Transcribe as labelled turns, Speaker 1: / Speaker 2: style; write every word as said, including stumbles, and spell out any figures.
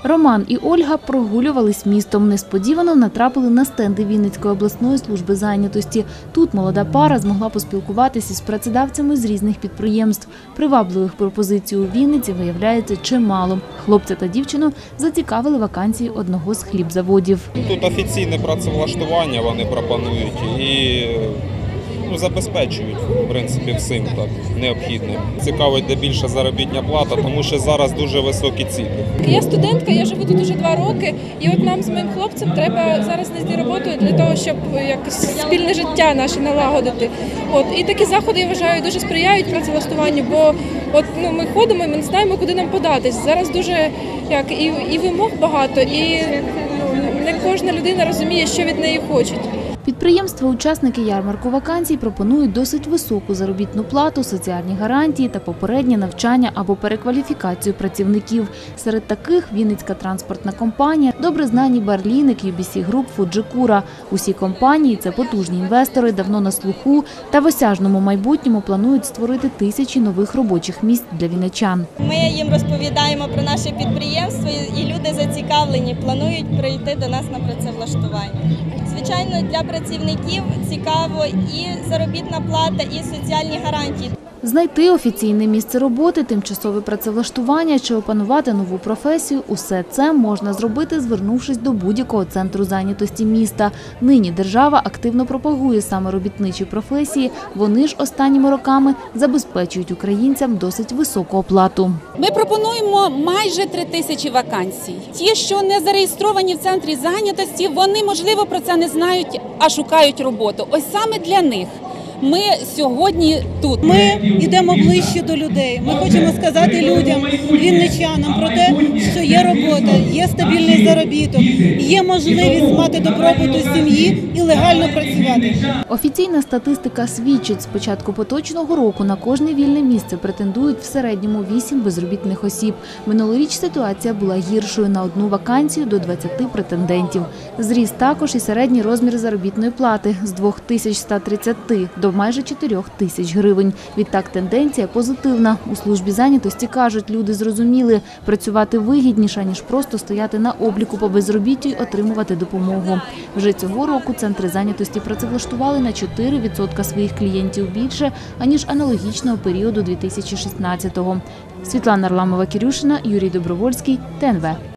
Speaker 1: Роман і Ольга прогулювались містом. Несподівано натрапили на стенди Вінницької обласної служби зайнятості. Тут молода пара змогла поспілкуватися з працедавцями з різних підприємств. Привабливих пропозицій у Вінниці виявляється чимало. Хлопця та дівчину зацікавили вакансії одного з хлібзаводів.
Speaker 2: Тут офіційне працевлаштування вони пропонують і ну, забезпечують, в принципі, всім так необхідним. Цікавить, де більша заробітна плата, тому що зараз дуже високі ціни.
Speaker 3: Я студентка, я живу тут уже два роки, і от нам з моїм хлопцем треба зараз знайти роботу для того, щоб якось спільне життя наше налагодити. От і такі заходи, я вважаю, дуже сприяють працевлаштуванню, бо от ну ми ходимо, і ми не знаємо, куди нам податись. Зараз дуже як і, і вимог багато, і ну, не кожна людина розуміє, що від неї хочуть.
Speaker 1: Підприємства-учасники ярмарку вакансій пропонують досить високу заробітну плату, соціальні гарантії та попереднє навчання або перекваліфікацію працівників. Серед таких Вінницька транспортна компанія, добре знані Барліник, ю бі сі Груп, Фуджикура. Усі компанії – це потужні інвестори, давно на слуху та в осяжному майбутньому планують створити тисячі нових робочих місць для вінничан.
Speaker 4: Ми їм розповідаємо про наше підприємство і люди зацікавлені, планують прийти до нас на працевлаштування. Звичайно, для працівників цікаво і заробітна плата, і соціальні гарантії.
Speaker 1: Знайти офіційне місце роботи, тимчасове працевлаштування чи опанувати нову професію – усе це можна зробити, звернувшись до будь-якого центру зайнятості міста. Нині держава активно пропагує саме робітничі професії, вони ж останніми роками забезпечують українцям досить високу оплату.
Speaker 5: Ми пропонуємо майже три тисячі вакансій. Ті, що не зареєстровані в центрі зайнятості, вони, можливо, про це не знають, а шукають роботу. Ось саме для них ми сьогодні тут.
Speaker 6: Ми йдемо ближче до людей. Ми хочемо сказати людям, вінничанам про те, що є робота, є стабільний заробіток, є можливість мати добробуту сім'ї і легально працювати.
Speaker 1: Офіційна статистика свідчить, з початку поточного року на кожне вільне місце претендують в середньому вісім безробітних осіб. Минулоріч ситуація була гіршою – на одну вакансію до двадцяти претендентів. Зріс також і середній розмір заробітної плати – з двох тисяч ста тридцяти до майже чотирьох тисяч гривень. Відтак тенденція позитивна. У службі зайнятості кажуть, люди зрозуміли, працювати вигідніше, ніж просто стояти на обліку по безробіттю й отримувати допомогу. Вже цього року центри зайнятості працевлаштували на чотири відсотки своїх клієнтів більше, аніж аналогічного періоду дві тисячі шістнадцятого. Світлана Арламова-Кірюшина, Юрій Добровольський, Т Н В.